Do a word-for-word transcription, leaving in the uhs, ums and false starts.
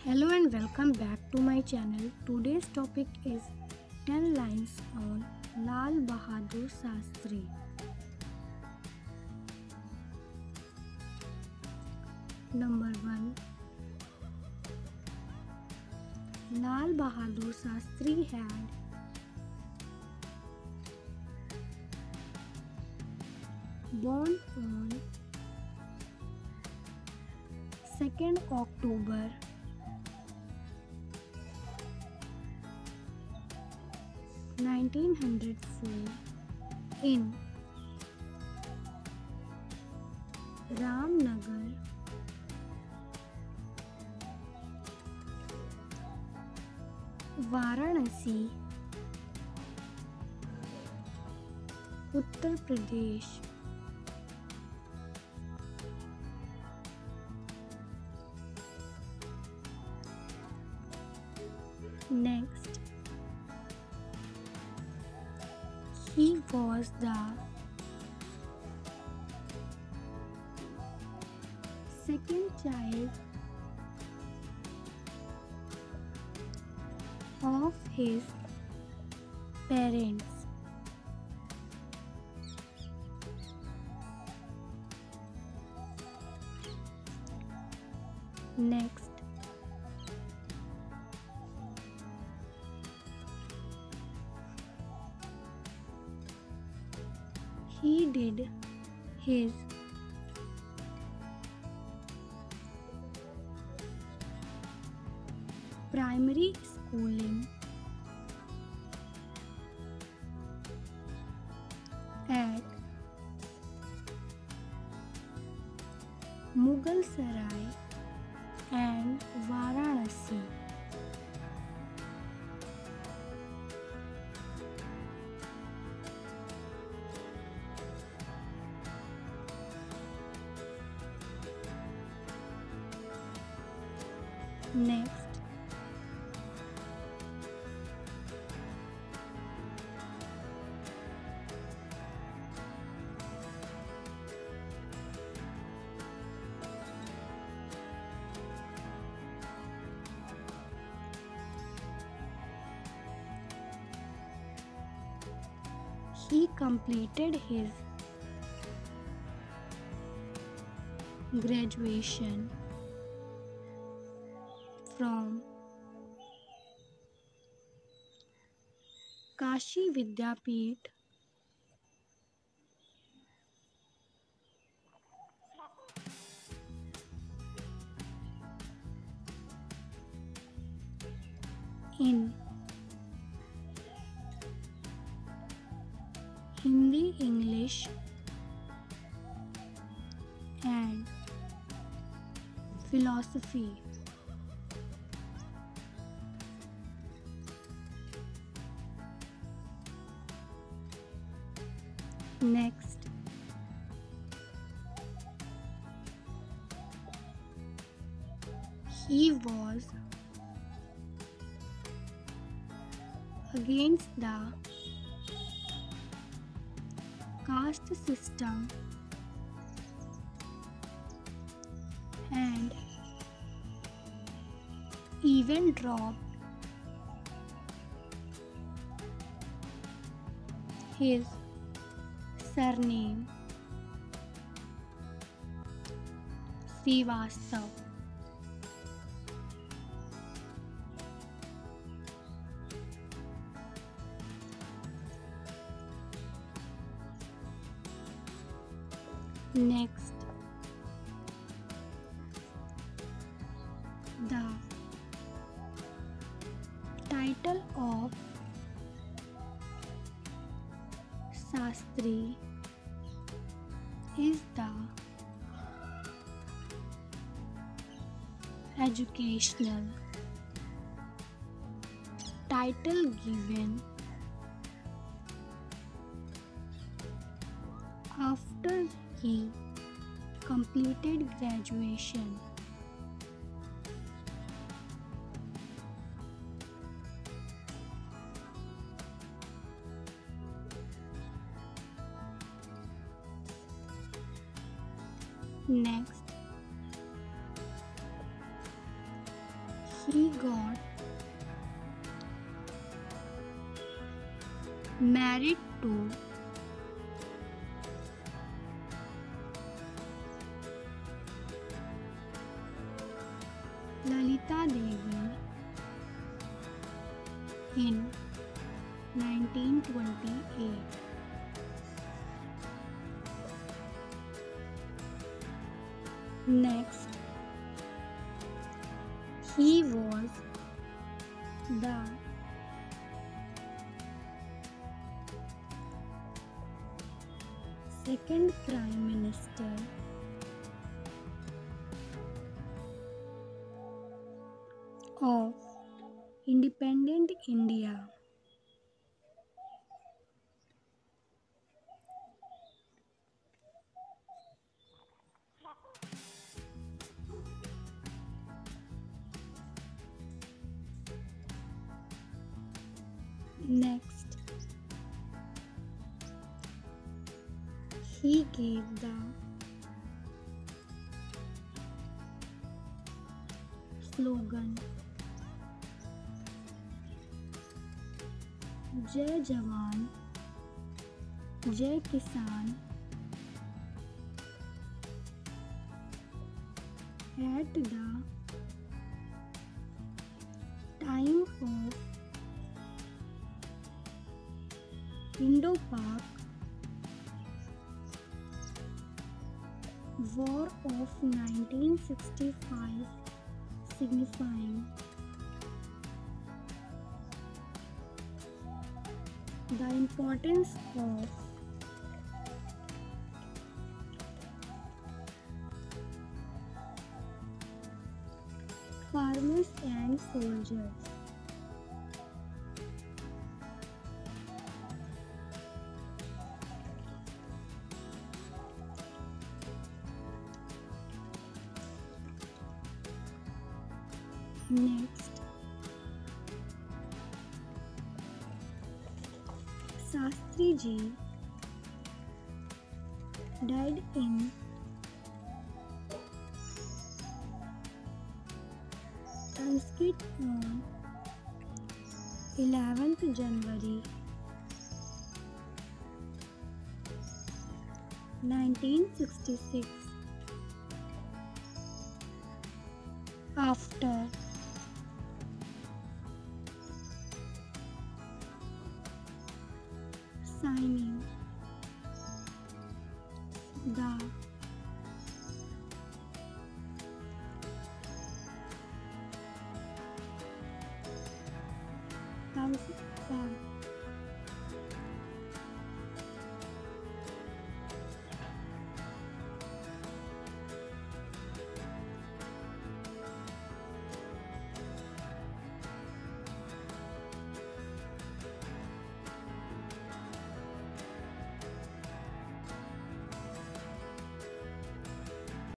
Hello and welcome back to my channel. Today's topic is ten lines on Lal Bahadur Shastri. Number one. Lal Bahadur Shastri had born on second October nineteen oh four in Ramnagar, Varanasi, Uttar Pradesh. Next, he was the second child of his parents. Next, he did his primary schooling at Mughal Sarai and Varanasi. Next, he completed his graduation from Kashi Vidyapeeth in Hindi, English, and philosophy. Next, he was against the caste system and even dropped his surname Srivastav. Next, the title of Shastri is the educational title given after he completed graduation. Next, He got married to Lalita Devi in nineteen twenty-eight. Next, he was the second Prime Minister of independent India. Next, he gave the slogan Jai Jawan, Jai Kisan at the time of Indo-Pak War of nineteen sixty-five, signifying the importance of farmers and soldiers. Next, Shastri Ji died in Sanskrit on eleventh January nineteen sixty-six after signing the Thousand